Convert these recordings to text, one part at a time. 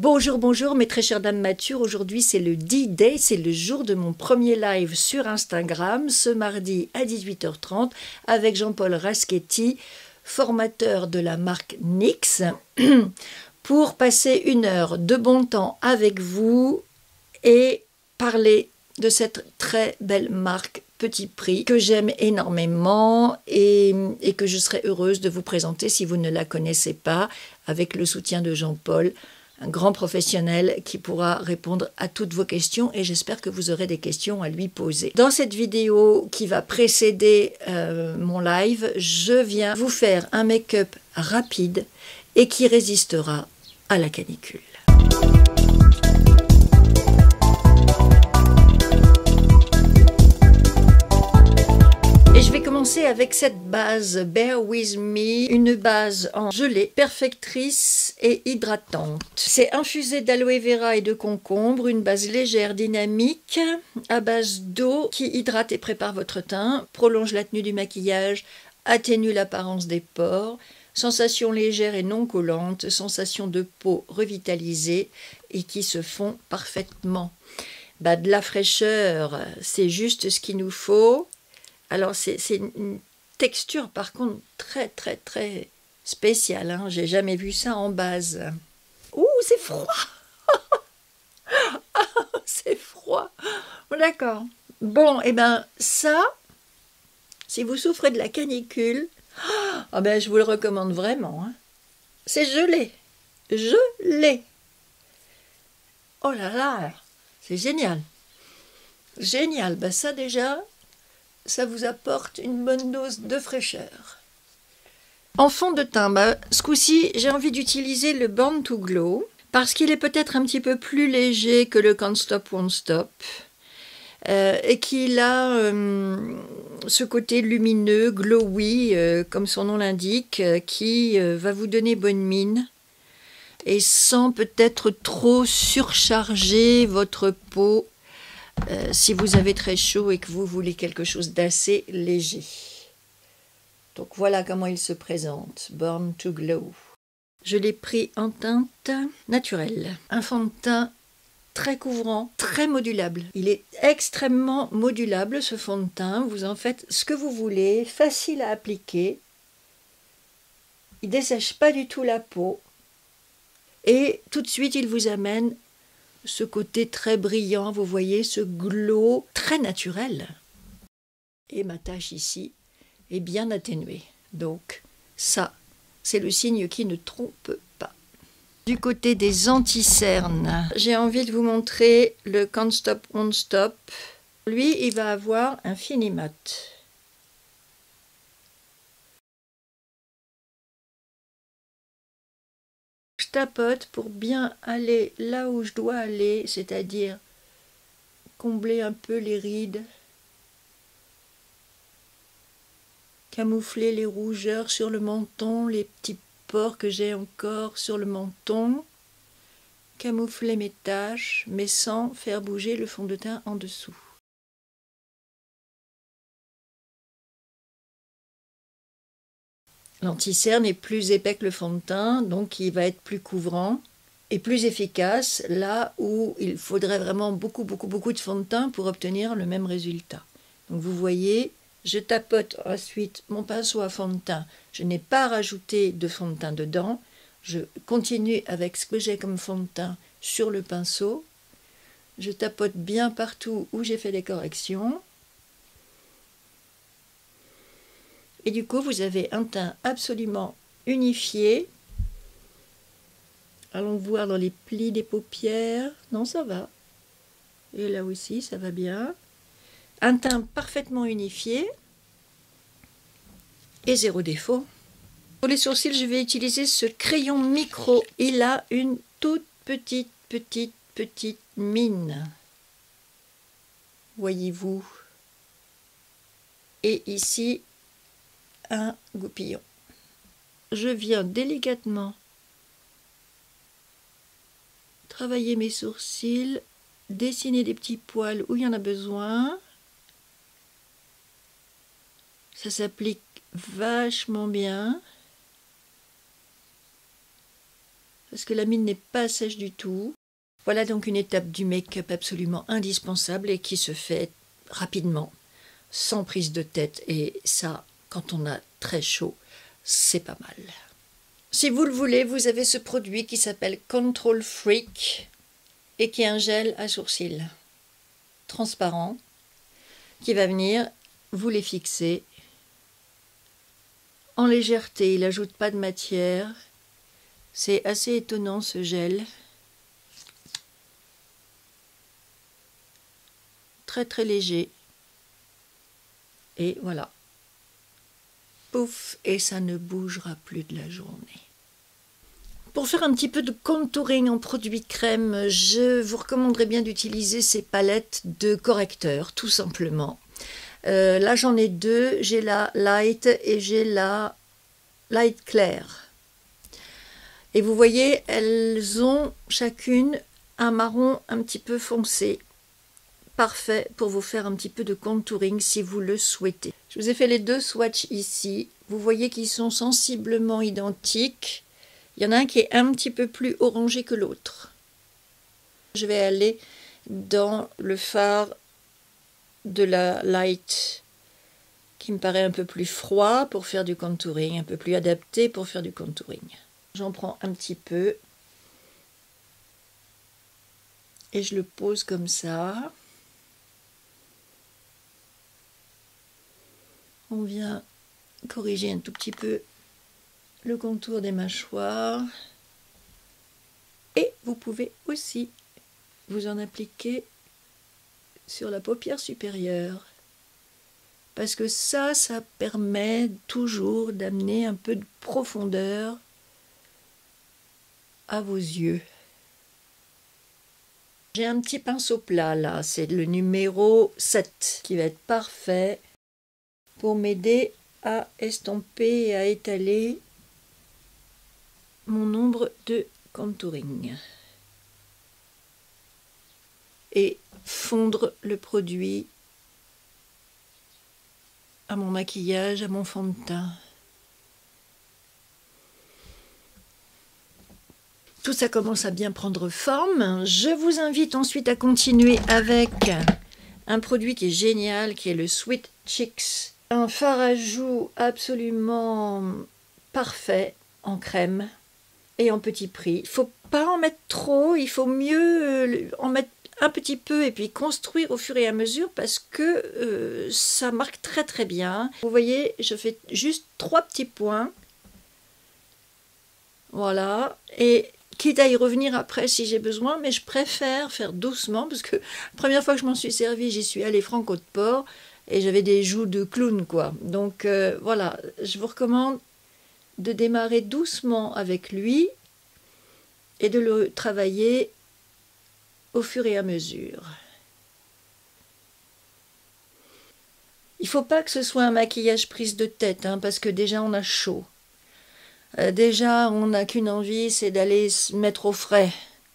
Bonjour, bonjour mes très chères dames matures, aujourd'hui c'est le D-Day, c'est le jour de mon premier live sur Instagram, ce mardi à 18h30 avec Jean-Paul Raschetti, formateur de la marque NYX, pour passer une heure de bon temps avec vous et parler de cette très belle marque Petit Prix que j'aime énormément et que je serais heureuse de vous présenter si vous ne la connaissez pas, avec le soutien de Jean-Paul, un grand professionnel qui pourra répondre à toutes vos questions et j'espère que vous aurez des questions à lui poser. Dans cette vidéo qui va précéder mon live, je viens vous faire un make-up rapide et qui résistera à la canicule. Et je vais commencer avec cette base Bear With Me, une base en gelée, perfectrice et hydratante. C'est infusé d'aloe vera et de concombre, une base légère, dynamique, à base d'eau qui hydrate et prépare votre teint, prolonge la tenue du maquillage, atténue l'apparence des pores, sensation légère et non collante, sensation de peau revitalisée et qui se fond parfaitement. De la fraîcheur, c'est juste ce qu'il nous faut. Alors c'est une texture par contre très spéciale, hein. J'ai jamais vu ça en base. Ouh, c'est froid. C'est froid. D'accord. Bon, et ben ça, si vous souffrez de la canicule, je vous le recommande vraiment, hein. C'est gelé. Gelé. Oh là là, c'est génial. Génial. Ça déjà, ça vous apporte une bonne dose de fraîcheur. En fond de teint, ce coup-ci, j'ai envie d'utiliser le Born to Glow parce qu'il est peut-être un petit peu plus léger que le Can't Stop Won't Stop et qu'il a ce côté lumineux, glowy, comme son nom l'indique, qui va vous donner bonne mine et sans peut-être trop surcharger votre peau. Si vous avez très chaud et que vous voulez quelque chose d'assez léger. Donc voilà comment il se présente, Born to Glow. Je l'ai pris en teinte naturelle. Un fond de teint très couvrant, très modulable. Il est extrêmement modulable ce fond de teint. Vous en faites ce que vous voulez, facile à appliquer. Il ne dessèche pas du tout la peau. Et tout de suite, il vous amène ce côté très brillant, vous voyez, ce glow très naturel. Et ma tache ici est bien atténuée. Donc ça, c'est le signe qui ne trompe pas. Du côté des anti-cernes, j'ai envie de vous montrer le Can't Stop Won't Stop. Lui, il va avoir un fini mat. Je tapote pour bien aller là où je dois aller, c'est-à-dire combler un peu les rides, camoufler les rougeurs sur le menton, les petits pores que j'ai encore sur le menton, camoufler mes taches, mais sans faire bouger le fond de teint en dessous. L'anti-cerne est plus épais que le fond de teint, donc il va être plus couvrant et plus efficace là où il faudrait vraiment beaucoup de fond de teint pour obtenir le même résultat. Donc vous voyez, je tapote ensuite mon pinceau à fond de teint. Je n'ai pas rajouté de fond de teint dedans. Je continue avec ce que j'ai comme fond de teint sur le pinceau. Je tapote bien partout où j'ai fait les corrections. Et du coup, vous avez un teint absolument unifié. Allons voir dans les plis des paupières. Non, ça va. Et là aussi, ça va bien. Un teint parfaitement unifié. Et zéro défaut. Pour les sourcils, je vais utiliser ce crayon micro. Il a une toute petite mine. Voyez-vous. Et ici, un goupillon. Je viens délicatement travailler mes sourcils, dessiner des petits poils où il y en a besoin. Ça s'applique vachement bien. parce que la mine n'est pas sèche du tout. Voilà donc une étape du make-up absolument indispensable et qui se fait rapidement, sans prise de tête. Et ça, quand on a très chaud, c'est pas mal. Si vous le voulez, vous avez ce produit qui s'appelle Control Freak et qui est un gel à sourcils transparent qui va venir vous les fixer en légèreté. Il n'ajoute pas de matière. C'est assez étonnant ce gel. Très très léger. Et voilà. Pouf, et ça ne bougera plus de la journée. Pour faire un petit peu de contouring en produit crème, je vous recommanderais bien d'utiliser ces palettes de correcteurs, tout simplement. Là j'en ai deux, j'ai la Light et j'ai la Light Clair. Et vous voyez, elles ont chacune un marron un petit peu foncé. Parfait pour vous faire un petit peu de contouring si vous le souhaitez. Je vous ai fait les deux swatchs ici. Vous voyez qu'ils sont sensiblement identiques. Il y en a un qui est un petit peu plus orangé que l'autre. Je vais aller dans le fard de la Light qui me paraît un peu plus froid pour faire du contouring, un peu plus adapté pour faire du contouring. J'en prends un petit peu et je le pose comme ça. On vient corriger un tout petit peu le contour des mâchoires. Et vous pouvez aussi vous en appliquer sur la paupière supérieure. Parce que ça permet toujours d'amener un peu de profondeur à vos yeux. J'ai un petit pinceau plat là, c'est le numéro 7 qui va être parfait pour m'aider à estomper et à étaler mon ombre de contouring et fondre le produit à mon maquillage, à mon fond de teint. Tout ça commence à bien prendre forme. Je vous invite ensuite à continuer avec un produit qui est génial, qui est le Sweet Cheeks. Un fard à joues absolument parfait en crème et en petit prix. Il ne faut pas en mettre trop, il faut mieux en mettre un petit peu et puis construire au fur et à mesure parce que ça marque très très bien. Vous voyez, je fais juste 3 petits points. Voilà, et quitte à y revenir après si j'ai besoin, mais je préfère faire doucement parce que la première fois que je m'en suis servi, j'y suis allée franco de porc et j'avais des joues de clown quoi. Donc voilà, je vous recommande de démarrer doucement avec lui et de le travailler au fur et à mesure. Il ne faut pas que ce soit un maquillage prise de tête hein, parce que déjà on a chaud. Déjà, on n'a qu'une envie, c'est d'aller se mettre au frais.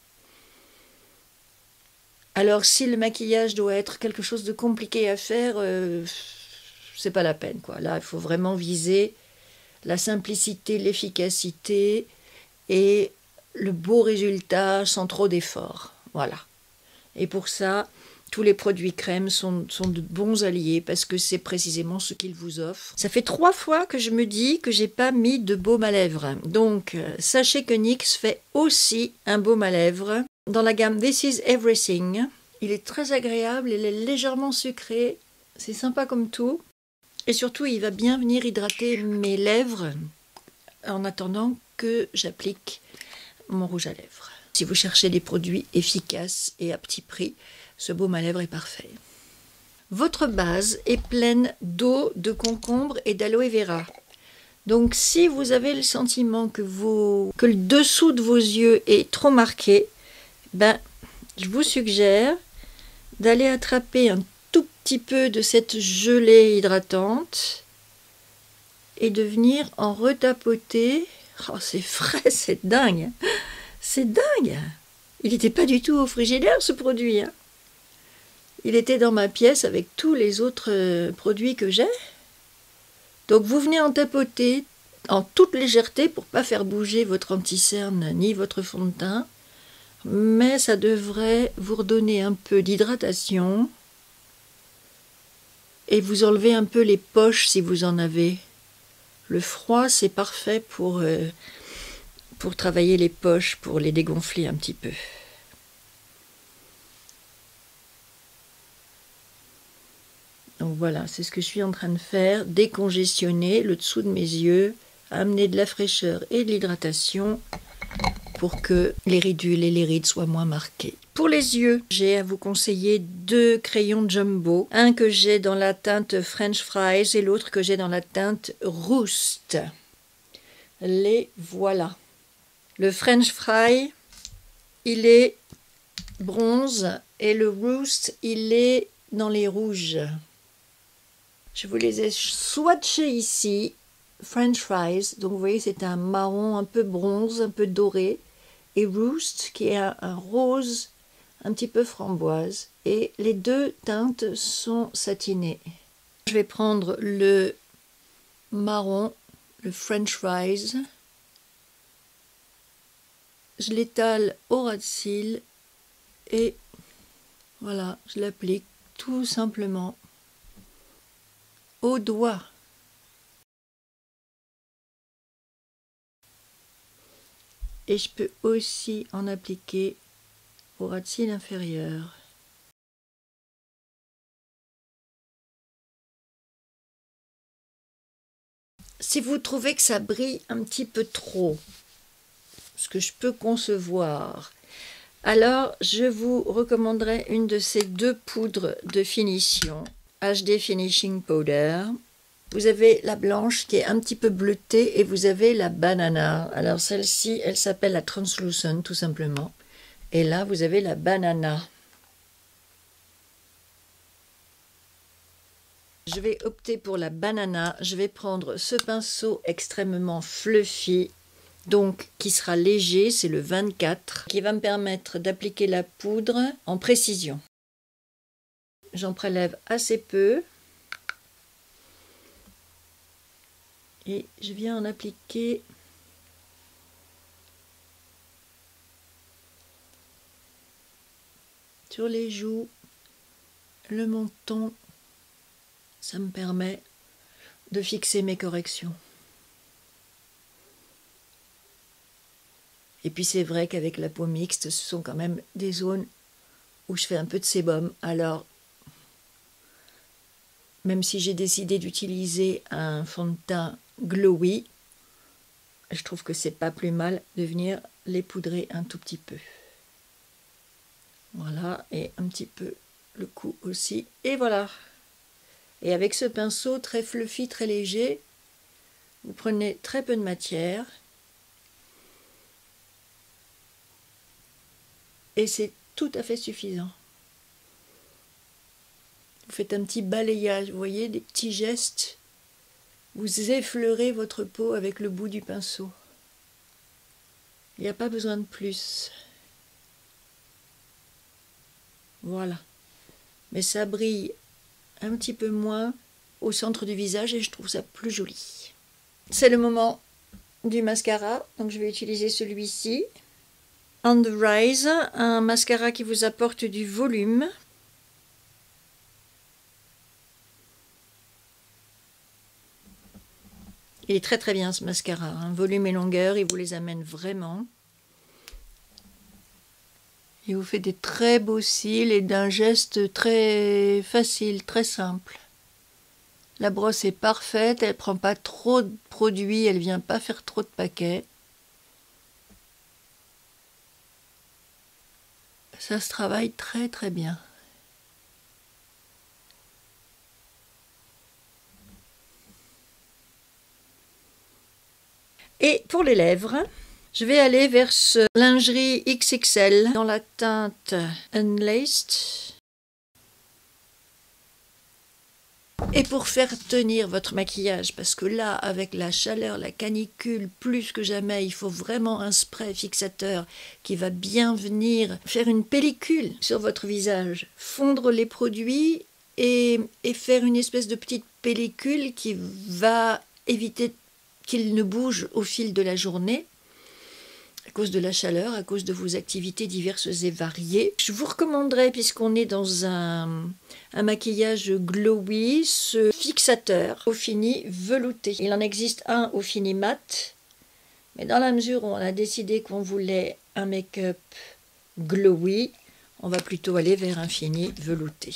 Alors, si le maquillage doit être quelque chose de compliqué à faire, c'est pas la peine, quoi. Là, il faut vraiment viser la simplicité, l'efficacité et le beau résultat sans trop d'efforts. Voilà. Et pour ça, tous les produits crème sont de bons alliés parce que c'est précisément ce qu'ils vous offrent. Ça fait 3 fois que je me dis que j'ai pas mis de baume à lèvres. Donc, sachez que NYX fait aussi un baume à lèvres dans la gamme This Is Everything. Il est très agréable, il est légèrement sucré. C'est sympa comme tout. Et surtout, il va bien venir hydrater mes lèvres en attendant que j'applique mon rouge à lèvres. Si vous cherchez des produits efficaces et à petit prix, ce baume à lèvres est parfait. Votre base est pleine d'eau, de concombre et d'aloe vera. Donc si vous avez le sentiment que le dessous de vos yeux est trop marqué, ben, je vous suggère d'aller attraper un tout petit peu de cette gelée hydratante et de venir en retapoter. Oh, c'est frais, c'est dingue. C'est dingue. Il n'était pas du tout au frigidaire ce produit. Hein. Il était dans ma pièce avec tous les autres produits que j'ai. Donc vous venez en tapoter en toute légèreté pour pas faire bouger votre anti-cerne ni votre fond de teint. Mais ça devrait vous redonner un peu d'hydratation et vous enlever un peu les poches si vous en avez. Le froid, c'est parfait pour travailler les poches, pour les dégonfler un petit peu. Donc voilà, c'est ce que je suis en train de faire, décongestionner le dessous de mes yeux, amener de la fraîcheur et de l'hydratation pour que les ridules et les rides soient moins marquées. Pour les yeux, j'ai à vous conseiller 2 crayons Jumbo. Un que j'ai dans la teinte French Fries et l'autre que j'ai dans la teinte Roost. Les voilà. Le French Fry, il est bronze et le Roost, il est dans les rouges. Je vous les ai swatchés ici. French Fries, donc vous voyez c'est un marron un peu bronze, un peu doré. Et Roost qui est un rose un petit peu framboise. Et les 2 teintes sont satinées. Je vais prendre le marron, le French Fries. Je l'étale au ras de cils et voilà, je l'applique tout simplement au doigt. Et je peux aussi en appliquer au ras de cils inférieur. Si vous trouvez que ça brille un petit peu trop, ce que je peux concevoir, alors je vous recommanderais une de ces 2 poudres de finition, HD Finishing Powder. Vous avez la blanche qui est un petit peu bleutée et vous avez la banana. Alors celle-ci, elle s'appelle la Translucent tout simplement. Et là, vous avez la banana. Je vais opter pour la banana. Je vais prendre ce pinceau extrêmement fluffy, donc qui sera léger, c'est le 24, qui va me permettre d'appliquer la poudre en précision. J'en prélève assez peu. Et je viens en appliquer sur les joues, le menton. Ça me permet de fixer mes corrections. Et puis c'est vrai qu'avec la peau mixte, ce sont quand même des zones où je fais un peu de sébum. Alors, même si j'ai décidé d'utiliser un fond de teint glowy, je trouve que c'est pas plus mal de venir les poudrer un tout petit peu. Voilà, et un petit peu le cou aussi. Et voilà. Et avec ce pinceau très fluffy, très léger, vous prenez très peu de matière. Et c'est tout à fait suffisant. Vous faites un petit balayage, vous voyez, des petits gestes. Vous effleurez votre peau avec le bout du pinceau. Il n'y a pas besoin de plus. Voilà. Mais ça brille un petit peu moins au centre du visage et je trouve ça plus joli. C'est le moment du mascara, donc je vais utiliser celui-ci. On the Rise, un mascara qui vous apporte du volume. Il est très très bien ce mascara, hein. Volume et longueur, il vous les amène vraiment. Il vous fait des très beaux cils et d'un geste très facile, très simple. La brosse est parfaite, elle ne prend pas trop de produit, elle ne vient pas faire trop de paquets. Ça se travaille très très bien. Et pour les lèvres, je vais aller vers ce lingerie XXL dans la teinte Unlaced. Et pour faire tenir votre maquillage, parce que là, avec la chaleur, la canicule, plus que jamais, il faut vraiment un spray fixateur qui va bien venir faire une pellicule sur votre visage, fondre les produits et faire une espèce de petite pellicule qui va éviter qu'il ne bouge au fil de la journée, à cause de la chaleur, à cause de vos activités diverses et variées. Je vous recommanderais, puisqu'on est dans un maquillage glowy, ce fixateur au fini velouté. Il en existe un au fini mat, mais dans la mesure où on a décidé qu'on voulait un make-up glowy, on va plutôt aller vers un fini velouté.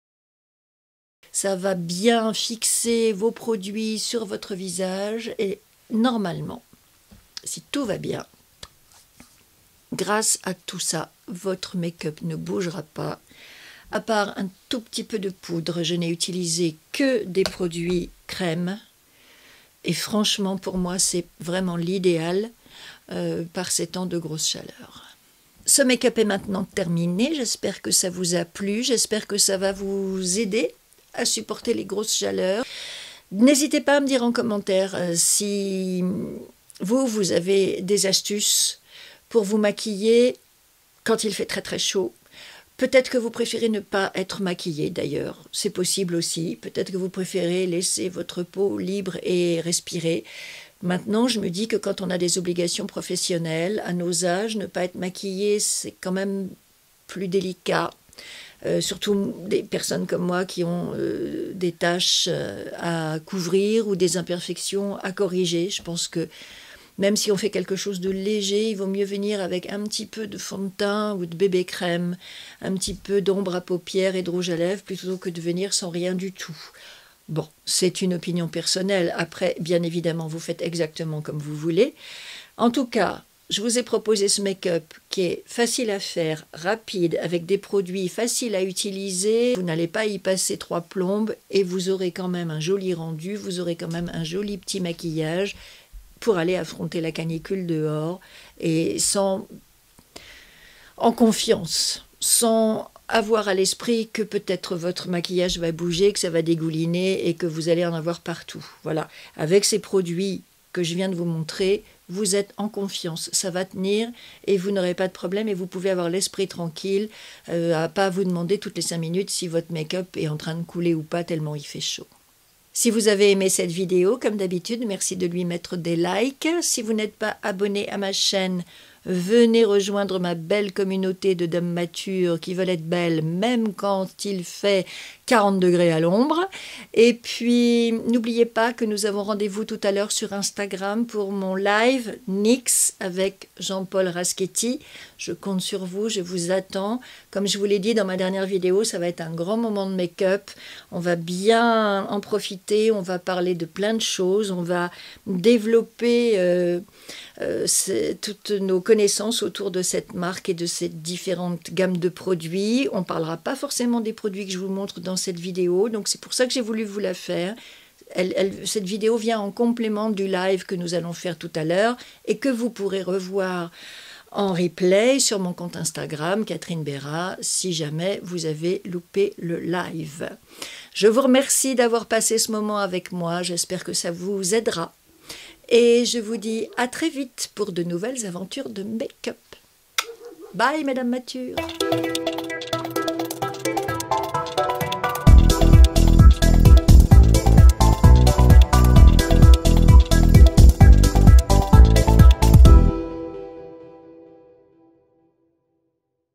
Ça va bien fixer vos produits sur votre visage et normalement, si tout va bien, grâce à tout ça, votre make-up ne bougera pas. À part un tout petit peu de poudre, je n'ai utilisé que des produits crème. Et franchement, pour moi, c'est vraiment l'idéal par ces temps de grosse chaleur. Ce make-up est maintenant terminé. J'espère que ça vous a plu. J'espère que ça va vous aider à supporter les grosses chaleurs. N'hésitez pas à me dire en commentaire si vous avez des astuces pour vous maquiller quand il fait très très chaud. Peut-être que vous préférez ne pas être maquillé d'ailleurs, c'est possible aussi. Peut-être que vous préférez laisser votre peau libre et respirer. Maintenant, je me dis que quand on a des obligations professionnelles, à nos âges, ne pas être maquillé, c'est quand même plus délicat. Surtout des personnes comme moi qui ont des tâches à couvrir ou des imperfections à corriger. Je pense que même si on fait quelque chose de léger, il vaut mieux venir avec un petit peu de fond de teint ou de bébé crème, un petit peu d'ombre à paupières et de rouge à lèvres, plutôt que de venir sans rien du tout. Bon, c'est une opinion personnelle. Après, bien évidemment, vous faites exactement comme vous voulez. En tout cas, je vous ai proposé ce make-up qui est facile à faire, rapide, avec des produits faciles à utiliser. Vous n'allez pas y passer 3 plombes et vous aurez quand même un joli rendu, vous aurez quand même un joli petit maquillage pour aller affronter la canicule dehors et en confiance, sans avoir à l'esprit que peut-être votre maquillage va bouger, que ça va dégouliner et que vous allez en avoir partout. Voilà, avec ces produits que je viens de vous montrer, vous êtes en confiance, ça va tenir et vous n'aurez pas de problème et vous pouvez avoir l'esprit tranquille à pas vous demander toutes les 5 minutes si votre make-up est en train de couler ou pas tellement il fait chaud. Si vous avez aimé cette vidéo, comme d'habitude, merci de lui mettre des likes. Si vous n'êtes pas abonné à ma chaîne, venez rejoindre ma belle communauté de dames matures qui veulent être belles même quand il fait 40 degrés à l'ombre. Et puis, n'oubliez pas que nous avons rendez-vous tout à l'heure sur Instagram pour mon live NYX avec Jean-Paul Raschetti. Je compte sur vous, je vous attends. Comme je vous l'ai dit dans ma dernière vidéo, ça va être un grand moment de make-up. On va bien en profiter, on va parler de plein de choses, on va développer toutes nos connaissances autour de cette marque et de cette différentes gammes de produits. On ne parlera pas forcément des produits que je vous montre dans cette vidéo, donc c'est pour ça que j'ai voulu vous la faire. Cette vidéo vient en complément du live que nous allons faire tout à l'heure et que vous pourrez revoir en replay sur mon compte Instagram, Catherine Bérat, si jamais vous avez loupé le live. Je vous remercie d'avoir passé ce moment avec moi, j'espère que ça vous aidera. Et je vous dis à très vite pour de nouvelles aventures de make-up. Bye, mesdames matures.